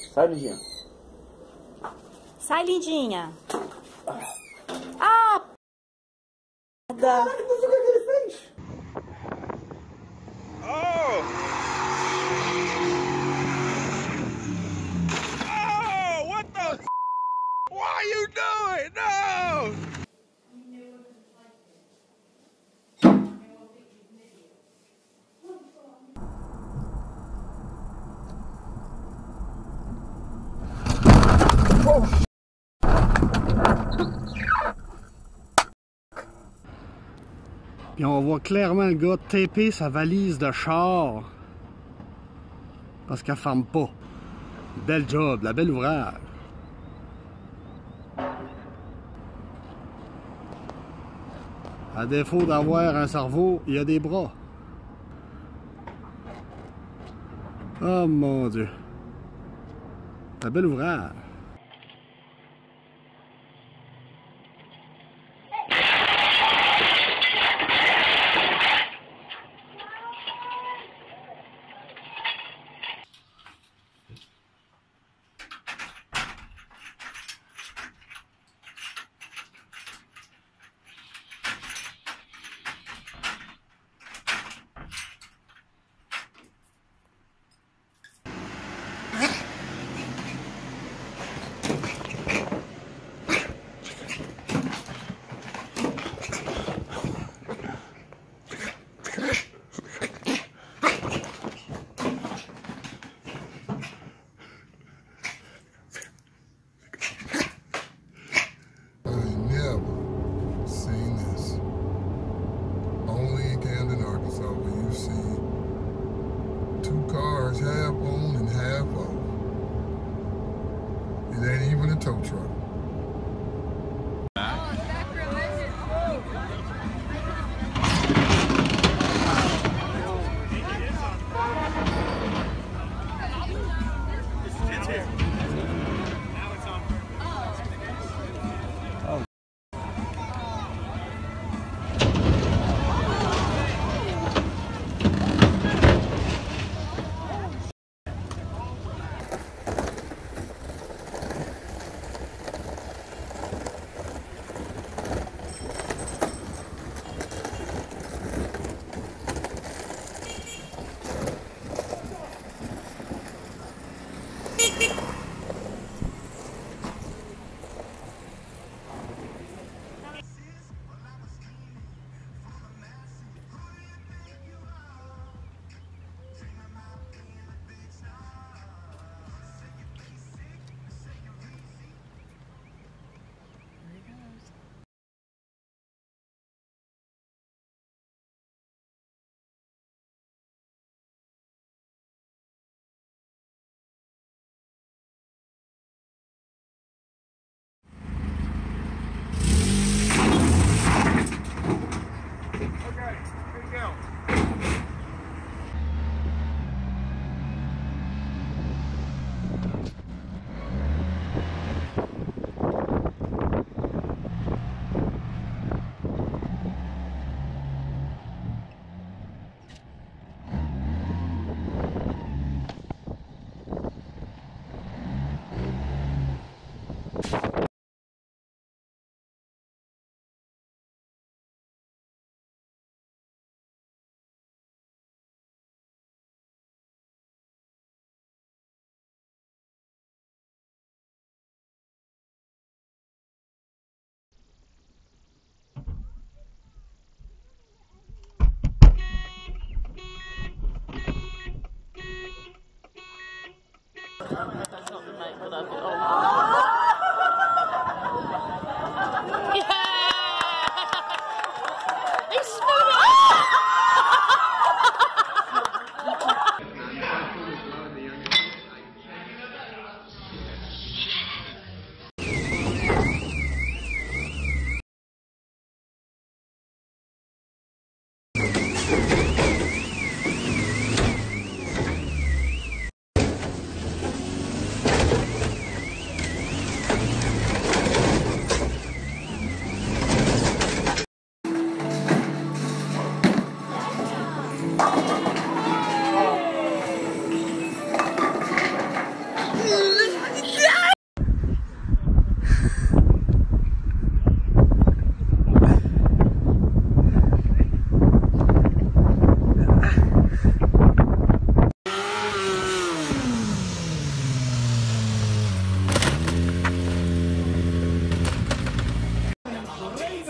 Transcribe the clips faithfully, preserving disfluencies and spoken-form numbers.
Sai, lindinha. Sai, lindinha. Ah, p... Caralho, mas o que, que ele fez? Oh! Oh, what the? What are you doing? No! Oh. Puis on voit clairement le gars taper sa valise de char parce qu'elle ferme pas. Bel job, la belle ouvrage. À défaut d'avoir un cerveau, il y a des bras. Oh mon Dieu. La belle ouvrage. Half on and half off. It ain't even a tow truck.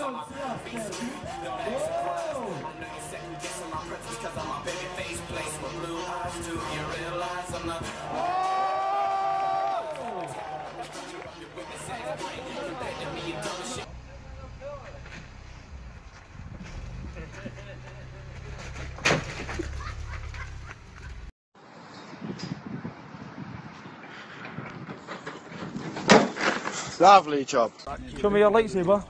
Lovely job. Show me your lightsaber.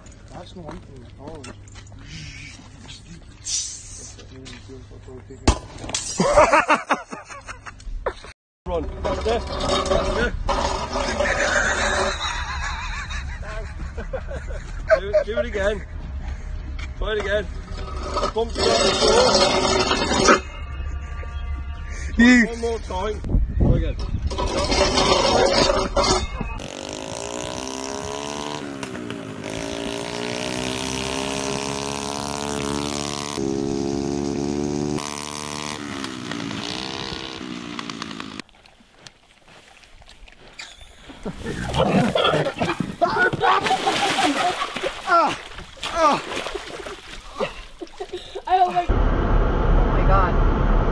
Run. Down there. Down there. do, it, do it again. Try it again. Bump it up. You. One more time. Try again. I don't like. Oh my god.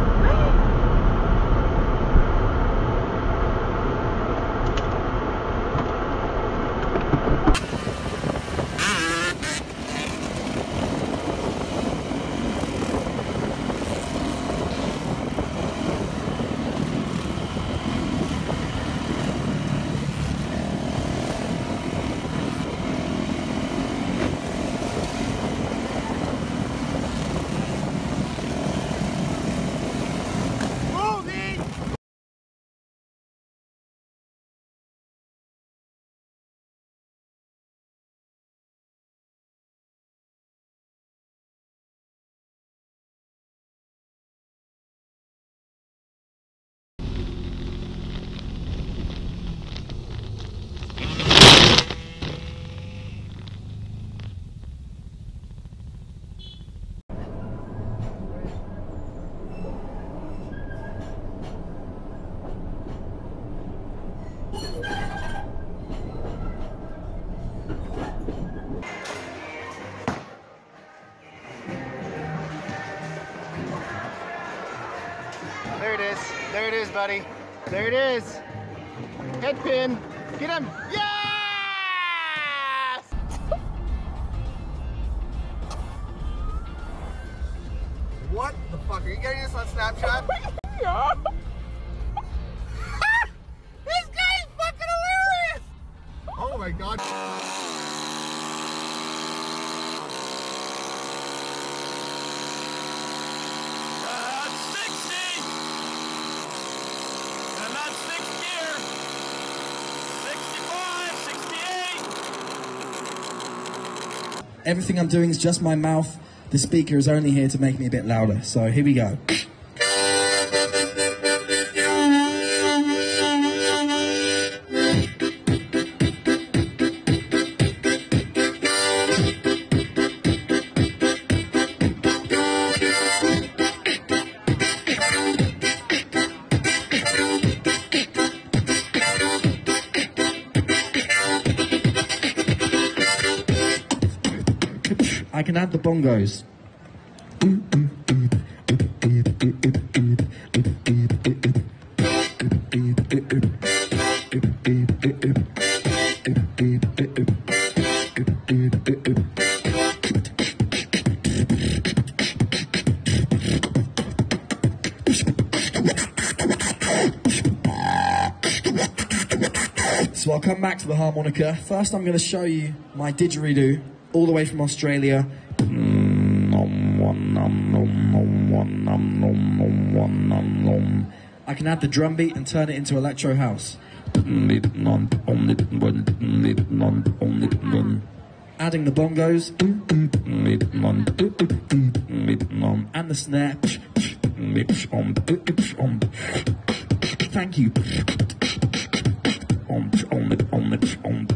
There it is. There it is, buddy. There it is. Head pin. Get him. Yes! What the fuck? Are you getting this on Snapchat? Yeah. This guy is fucking hilarious! Oh my god. Everything I'm doing is just my mouth. The speaker is only here to make me a bit louder. So here we go. I can add the bongos. So I'll come back to the harmonica. First I'm going to show you my didgeridoo, all the way from Australia. I can add the drum beat and turn it into electro house. Adding the bongos and the snare. Thank you.